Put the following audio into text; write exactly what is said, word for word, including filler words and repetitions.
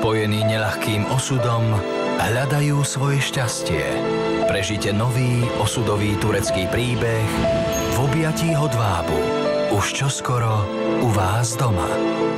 spojení neľahkým osudom, hľadajú svoje šťastie. Prežite nový osudový turecký príbeh v objatí Hodvábu. Už čoskoro u vás doma.